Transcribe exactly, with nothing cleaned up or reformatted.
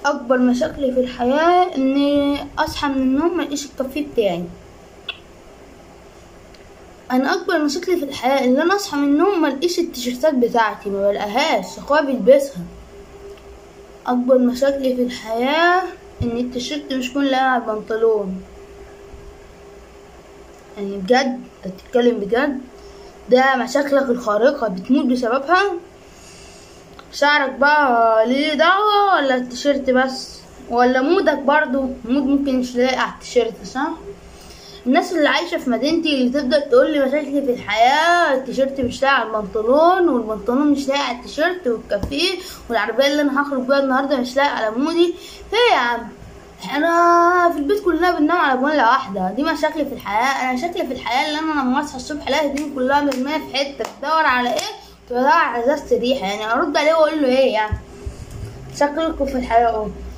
اكبر مشاكلي في الحياة اني اصحى من النوم ملقيش الكافيه بتاعي. انا اكبر مشاكلي في الحياة ان انا اصحى من النوم ملقيش التيشيرتات بتاعتي، ما بلقاهاش، اخويا بيلبسها. اكبر مشاكلي في الحياة ان التيشيرت مش يكون لاقي على البنطلون. يعني بجد تتكلم بجد، ده مشاكلك الخارقة بتموت بسببها. شعرك بقى ليه دعوة ولا التيشيرت بس؟ ولا مودك برضو؟ مود ممكن مش لاقي على التيشيرت، صح؟ الناس اللي عايشة في مدينتي اللي تبدأ تقولي مشاكلي في الحياة، التيشيرت مش لاقي على البنطلون، والبنطلون مش لاقي على التيشيرت، والكافيه، والعربية اللي انا هخرج بيها النهاردة مش لاقي على مودي. ايه يا عم؟ احنا في البيت كلنا بننام على بولة واحدة، دي مشاكلي في الحياة؟ انا مشاكلي في الحياة اللي انا لما اصحى الصبح الاقي هدومي كلها مرمية في حتة، تدور على ايه؟ تدور على ازازة ريحة. يعني ارد عليه واقول له ايه يعني؟ مشاكلكوا في الحياة اهو.